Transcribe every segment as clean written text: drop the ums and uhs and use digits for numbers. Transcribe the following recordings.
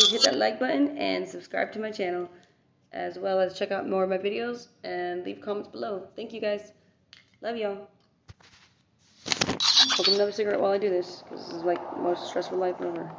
please hit that like button and subscribe to my channel, as well as check out more of my videos and leave comments below. Thank you guys. Love y'all. Smoking another cigarette while I do this, because this is like the most stressful life ever.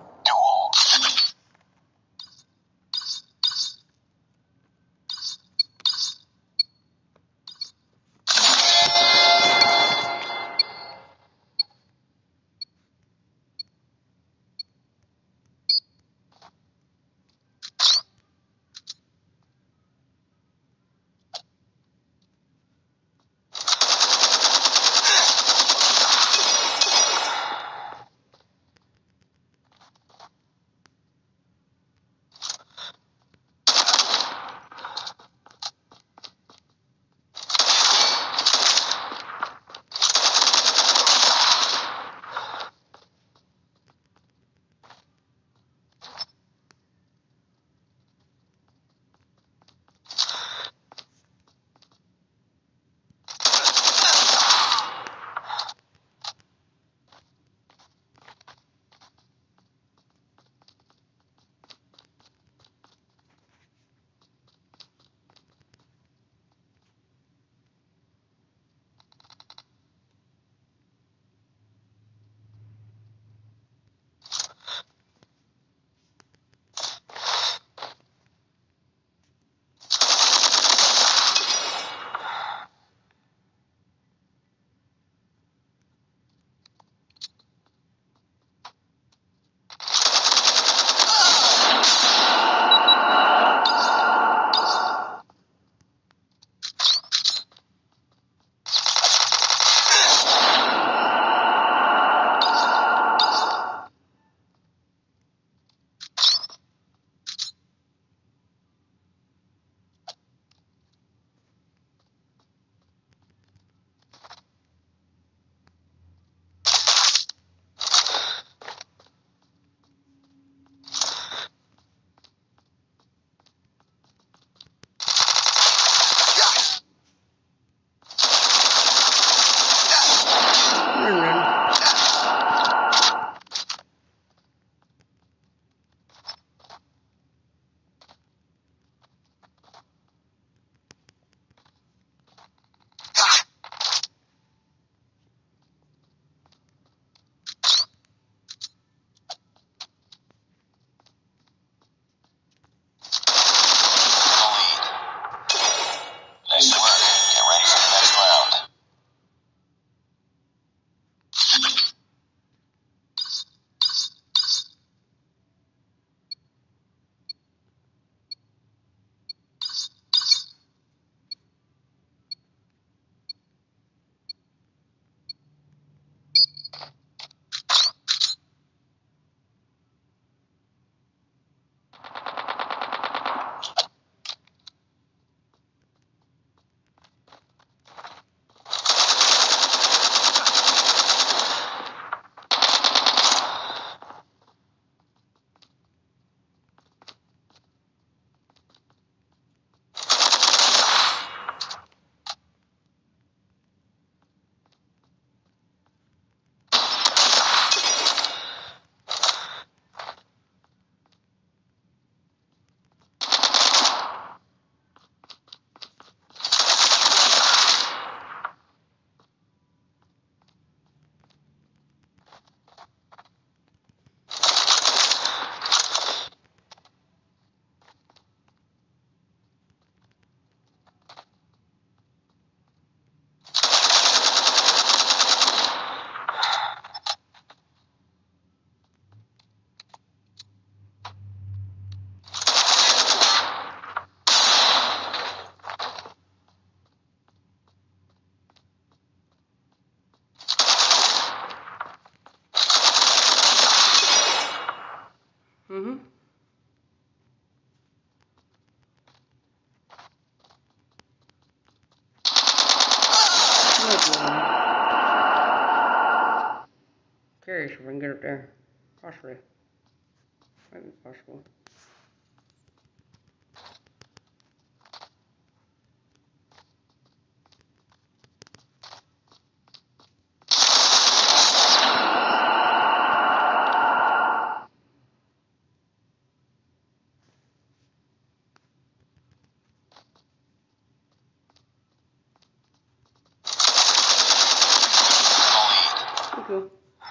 Curious if we can get up there. Possibly. Might be possible. cool.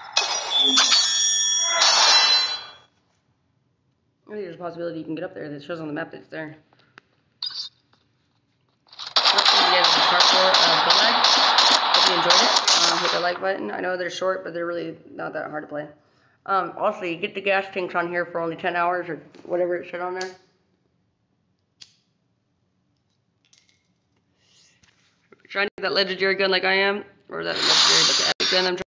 I think there's a possibility you can get up there. That shows on the map that it's there. Thank you guys for the part 4 of Gun Lag. Hope you enjoyed it. Hit the like button. I know they're short, but they're really not that hard to play. Also, you get the gas tanks on here for only 10 hours or whatever it said on there. Trying to get that legendary gun like I am, or that legendary, but the epic gun I'm trying